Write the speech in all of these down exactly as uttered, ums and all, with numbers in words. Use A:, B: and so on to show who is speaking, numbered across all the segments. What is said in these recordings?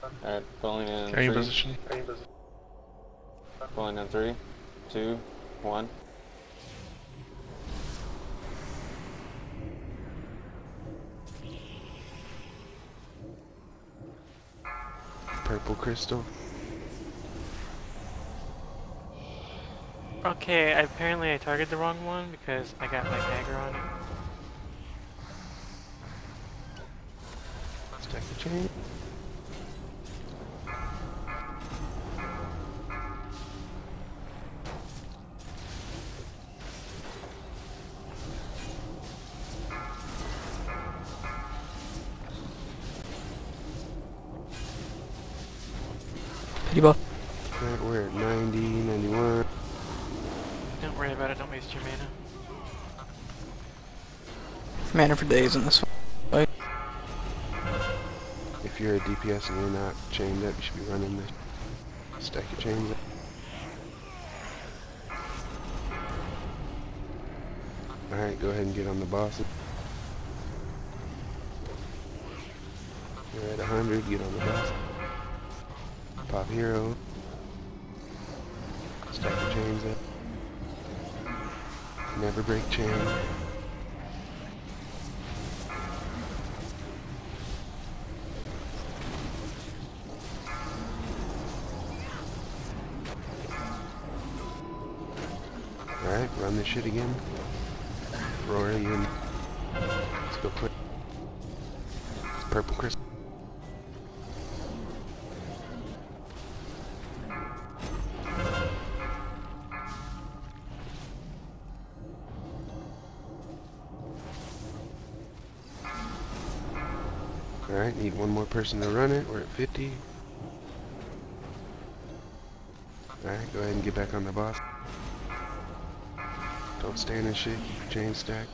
A: Alright, falling in
B: Carrying
A: three.
B: position.
A: Falling in three, two, one.
C: Purple crystal.
D: Okay, apparently I targeted the wrong one because I got like dagger on it.
C: Stack the chain.
E: Medivh.
C: Right, we're at ninety, ninety-one.
D: Don't worry about it, don't waste your mana.
E: Mana for days in this fight.
C: If you're a D P S and you're not chained up, you should be running this. Stack your chains up. Alright, go ahead and get on the boss. You're at one hundred, get on the boss. Pop hero. Stack your chains up. Never break chain. Alright, run this shit again. Roar, you in. Let's go quick. Purple crystal. Alright, need one more person to run it. We're at fifty. Alright, go ahead and get back on the boss. Don't stand and shit, keep your chain stacked.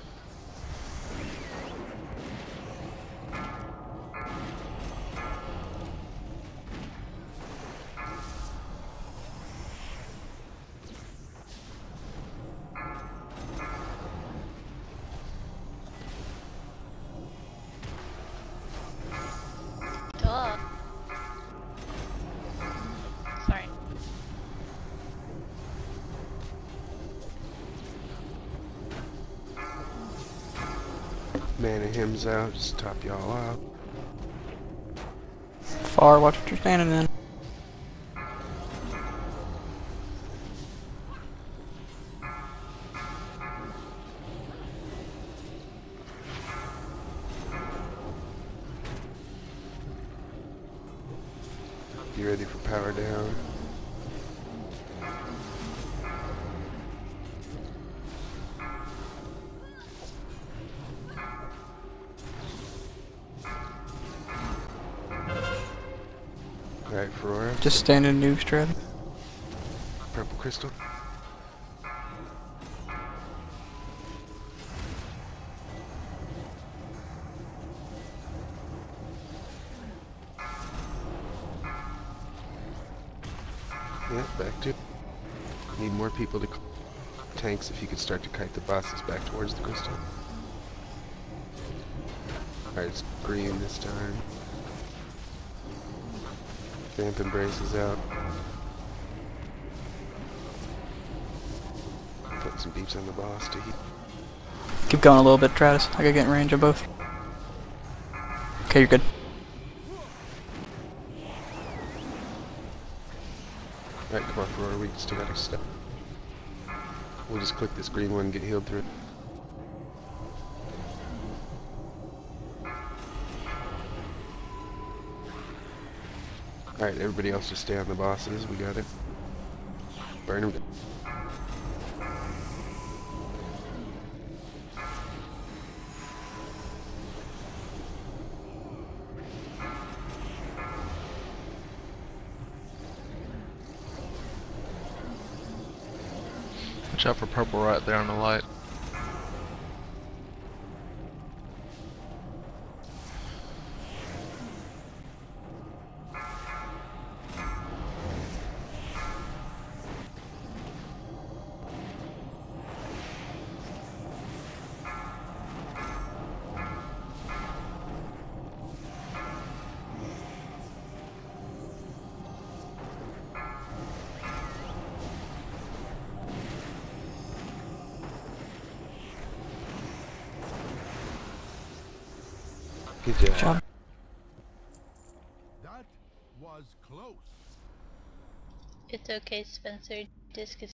F: Duh. Sorry.
C: Mana hymns out, just top y'all out.
E: Far, watch what you're standing in.
C: You ready for power down? Alright, Aurora.
E: Just standing new strat.
C: Purple crystal. Yeah, back to. Need more people to tanks if you could start to kite the bosses back towards the crystal. Alright, it's green this time. Vamp embrace is out. Put some beeps on the boss to heat.
E: Keep going a little bit, Travis. I gotta get in range of both. Okay, you're good.
C: Alright, come on, Aurora, we still got our step. We'll just click this green one and get healed through it. Alright, everybody else just stay on the bosses, we got it. Burn them.
B: Watch out for purple right there on the light.
C: Good job.
E: Good job.
F: That was close.
G: It's okay, Spencer. Disc is